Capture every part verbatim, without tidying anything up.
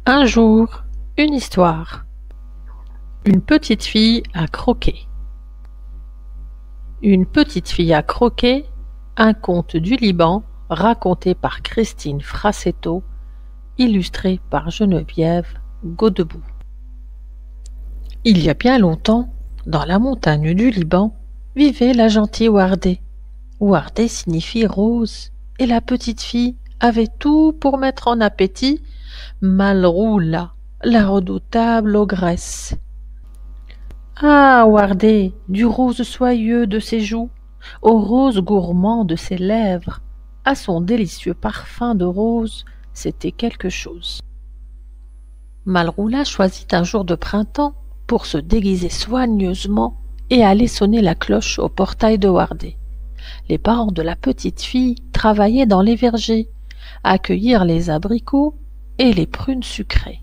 Un jour, une histoire. Une petite fille a croqué. Une petite fille a croqué, un conte du Liban raconté par Christine Frassetto, illustré par Geneviève Godebout. Il y a bien longtemps, dans la montagne du Liban, vivait la gentille Ouardé. Ouardé signifie rose, et la petite fille avait tout pour mettre en appétit Malroula, la redoutable ogresse. Ah, Ouardé, du rose soyeux de ses joues, au rose gourmand de ses lèvres, à son délicieux parfum de rose, c'était quelque chose. Malroula choisit un jour de printemps pour se déguiser soigneusement et aller sonner la cloche au portail de Ouardé. Les parents de la petite fille travaillaient dans les vergers, à cueillir les abricots et les prunes sucrées.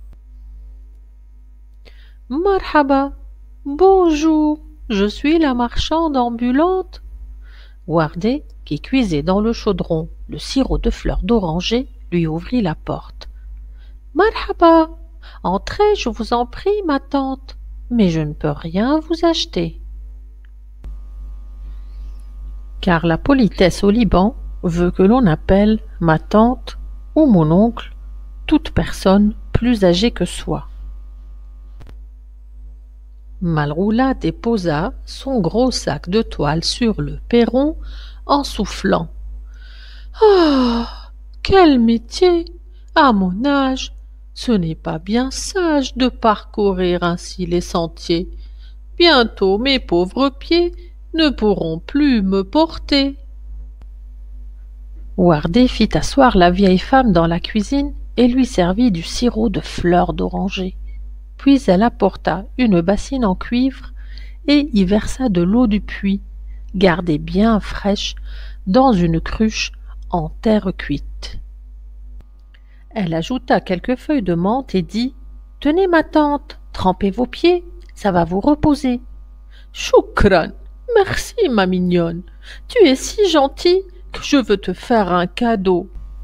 Marhaba, bonjour, je suis la marchande ambulante. Ouardé, qui cuisait dans le chaudron le sirop de fleurs d'oranger, lui ouvrit la porte. Marhaba, entrez, je vous en prie, ma tante, mais je ne peux rien vous acheter. Car la politesse au Liban veut que l'on appelle ma tante ou mon oncle toute personne plus âgée que soi. Malroula déposa son gros sac de toile sur le perron en soufflant. « Ah, quel métier! À mon âge, ce n'est pas bien sage de parcourir ainsi les sentiers. Bientôt mes pauvres pieds ne pourront plus me porter. » Ouardé fit asseoir la vieille femme dans la cuisine et lui servit du sirop de fleurs d'oranger. Puis elle apporta une bassine en cuivre et y versa de l'eau du puits, gardée bien fraîche, dans une cruche en terre cuite. Elle ajouta quelques feuilles de menthe et dit « Tenez, ma tante, trempez vos pieds, ça va vous reposer. »« Choukran, merci, ma mignonne, tu es si gentille que je veux te faire un cadeau.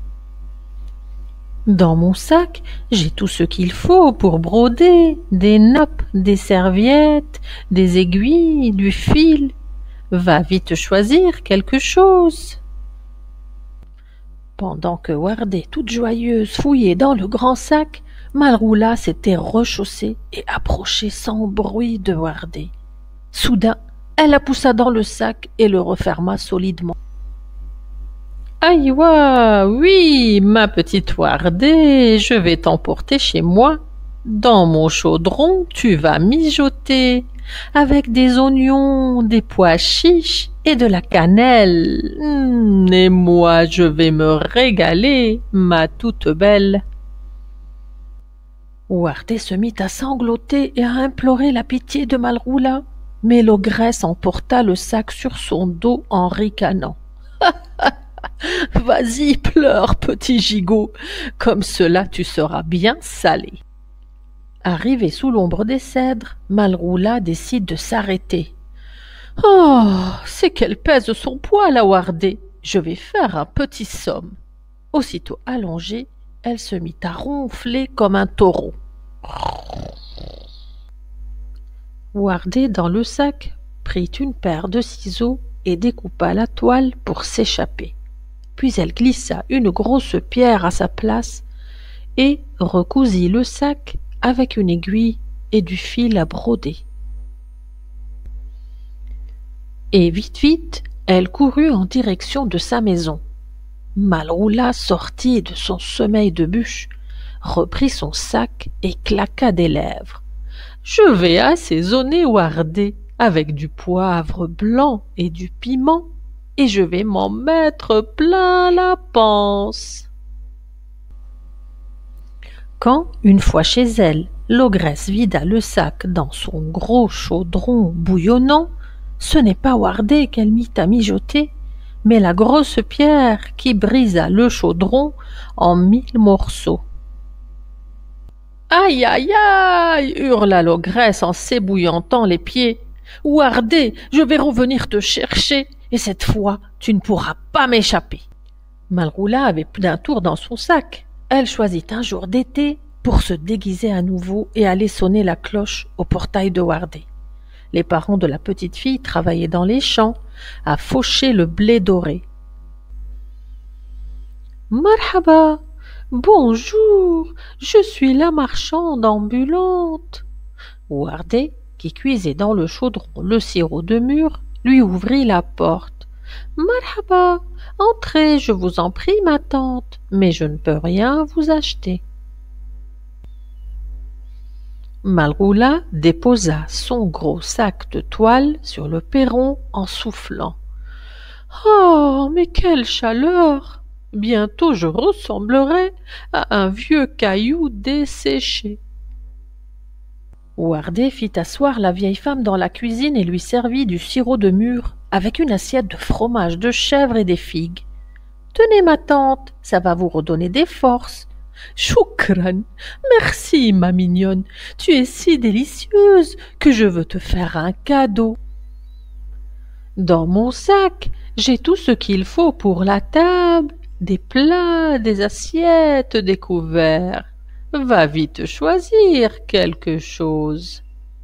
Dans mon sac, j'ai tout ce qu'il faut pour broder, des nappes, des serviettes, des aiguilles, du fil. Va vite choisir quelque chose. » Pendant que Ouardé, toute joyeuse, fouillait dans le grand sac, Malroula s'était rechaussée et approchait sans bruit de Ouardé. Soudain, elle la poussa dans le sac et le referma solidement. Aïwa, oui, ma petite Ouardé, je vais t'emporter chez moi. Dans mon chaudron, tu vas mijoter, avec des oignons, des pois chiches et de la cannelle. Mmh, et moi, je vais me régaler, ma toute belle. Ouardé se mit à sangloter et à implorer la pitié de Malroula, mais l'ogresse emporta le sac sur son dos en ricanant. Vas-y, pleure, petit gigot, comme cela tu seras bien salé. Arrivé sous l'ombre des cèdres, Malroula décide de s'arrêter. Oh, c'est qu'elle pèse son poids, la Ouardé. Je vais faire un petit somme. Aussitôt allongée, elle se mit à ronfler comme un taureau. Ouardé, dans le sac, prit une paire de ciseaux et découpa la toile pour s'échapper. Puis elle glissa une grosse pierre à sa place et recousit le sac avec une aiguille et du fil à broder. Et vite vite, elle courut en direction de sa maison. Malroula sortit de son sommeil de bûche, reprit son sac et claqua des lèvres. « Je vais assaisonner Ouardé avec du poivre blanc et du piment, et je vais m'en mettre plein la panse. » Quand, une fois chez elle, l'ogresse vida le sac dans son gros chaudron bouillonnant, ce n'est pas Ouardé qu'elle mit à mijoter, mais la grosse pierre qui brisa le chaudron en mille morceaux. « Aïe, aïe, aïe !» hurla l'ogresse en s'ébouillantant les pieds. « Ouardé, je vais revenir te chercher, et cette fois, tu ne pourras pas m'échapper. » Malroula avait plus d'un tour dans son sac. Elle choisit un jour d'été pour se déguiser à nouveau et aller sonner la cloche au portail de Wardé. Les parents de la petite fille travaillaient dans les champs à faucher le blé doré. « Marhaba, bonjour, je suis la marchande ambulante. » Wardé, qui cuisait dans le chaudron le sirop de mûre, lui ouvrit la porte. « Marhaba, entrez, je vous en prie, ma tante, mais je ne peux rien vous acheter. » Malroula déposa son gros sac de toile sur le perron en soufflant. « Oh, mais quelle chaleur! Bientôt je ressemblerai à un vieux caillou desséché. » Wardé fit asseoir la vieille femme dans la cuisine et lui servit du sirop de mûre avec une assiette de fromage de chèvre et des figues. « Tenez, ma tante, ça va vous redonner des forces. »« Choukran, merci, ma mignonne, tu es si délicieuse que je veux te faire un cadeau. Dans mon sac, j'ai tout ce qu'il faut pour la table, des plats, des assiettes, des couverts. Va vite choisir quelque chose. »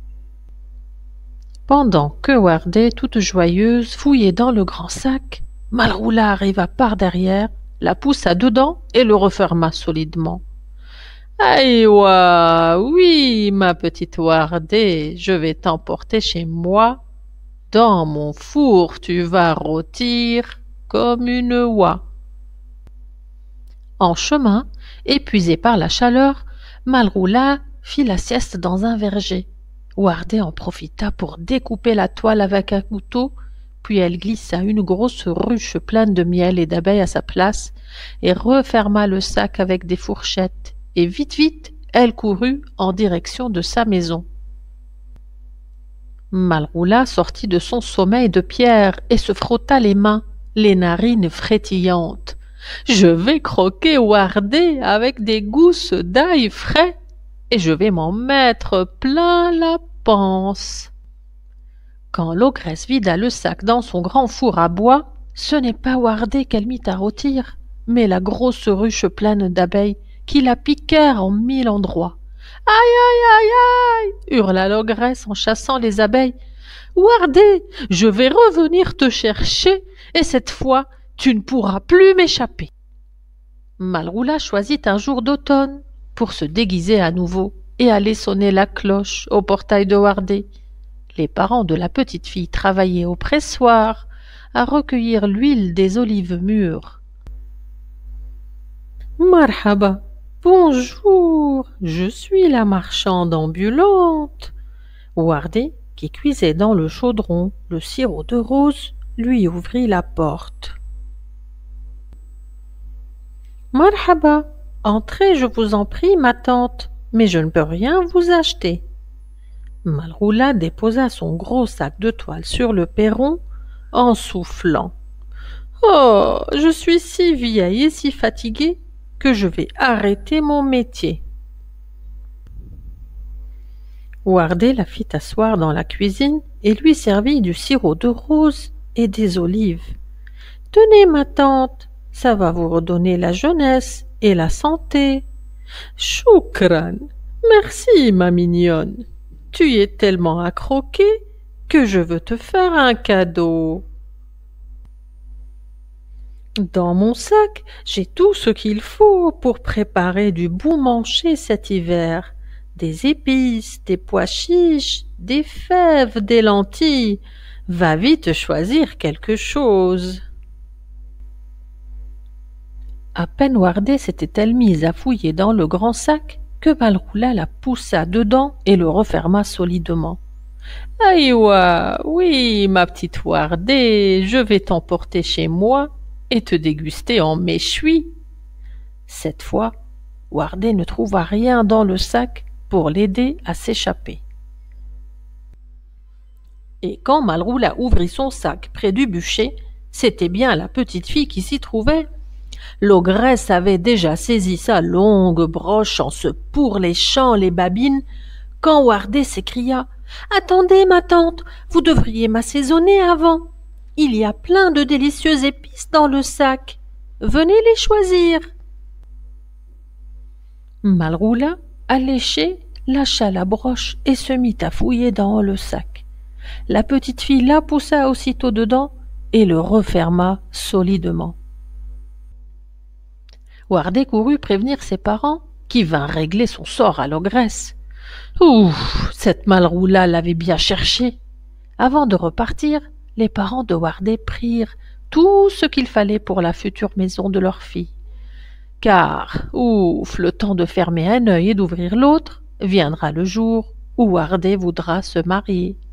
Pendant que Wardé, toute joyeuse, fouillait dans le grand sac, Malroula arriva par derrière, la poussa dedans et le referma solidement. « Aïwa, oui, ma petite Wardé, je vais t'emporter chez moi. Dans mon four, tu vas rôtir comme une oie. » En chemin, épuisé par la chaleur, Malroula fit la sieste dans un verger. Wardé en profita pour découper la toile avec un couteau, puis elle glissa une grosse ruche pleine de miel et d'abeilles à sa place et referma le sac avec des fourchettes, et vite vite elle courut en direction de sa maison. Malroula sortit de son sommeil de pierre et se frotta les mains, les narines frétillantes. « Je vais croquer Wardé avec des gousses d'ail frais et je vais m'en mettre plein la panse. » Quand l'ogresse vida le sac dans son grand four à bois, ce n'est pas Wardé qu'elle mit à rôtir, mais la grosse ruche pleine d'abeilles qui la piquèrent en mille endroits. « Aïe, aïe, aïe, aïe !» hurla l'ogresse en chassant les abeilles. « Wardé, je vais revenir te chercher, et cette fois, tu ne pourras plus m'échapper. » Malroula choisit un jour d'automne pour se déguiser à nouveau et aller sonner la cloche au portail de Wardé. Les parents de la petite fille travaillaient au pressoir à recueillir l'huile des olives mûres. « Marhaba, bonjour, je suis la marchande ambulante. » Wardé, qui cuisait dans le chaudron le sirop de rose, lui ouvrit la porte. « Marhaba, entrez, je vous en prie, ma tante, mais je ne peux rien vous acheter. » Malroula déposa son gros sac de toile sur le perron en soufflant. « Oh, je suis si vieille et si fatiguée que je vais arrêter mon métier. » Wardé la fit asseoir dans la cuisine et lui servit du sirop de rose et des olives. « Tenez, ma tante, ça va vous redonner la jeunesse et la santé. »« Choukran, merci, ma mignonne. Tu es tellement à croquer que je veux te faire un cadeau. Dans mon sac, j'ai tout ce qu'il faut pour préparer du bon manger cet hiver. Des épices, des pois chiches, des fèves, des lentilles. Va vite choisir quelque chose. » À peine Wardé s'était-elle mise à fouiller dans le grand sac que Malroula la poussa dedans et le referma solidement. « Aïwa, oui, ma petite Wardé, je vais t'emporter chez moi et te déguster en méchoui. » Cette fois, Wardé ne trouva rien dans le sac pour l'aider à s'échapper. Et quand Malroula ouvrit son sac près du bûcher, c'était bien la petite fille qui s'y trouvait. L'ogresse avait déjà saisi sa longue broche en se pourléchant les babines, quand Wardé s'écria « Attendez, ma tante, vous devriez m'assaisonner avant. Il y a plein de délicieuses épices dans le sac. Venez les choisir. » Malroula Alléché lâcha la broche et se mit à fouiller dans le sac. La petite fille la poussa aussitôt dedans et le referma solidement. Wardet courut prévenir ses parents, qui vinrent régler son sort à l'ogresse. Ouh, cette malroue-là l'avait bien cherché. Avant de repartir, les parents de Wardet prirent tout ce qu'il fallait pour la future maison de leur fille. Car, ouf, le temps de fermer un œil et d'ouvrir l'autre, viendra le jour où Wardet voudra se marier.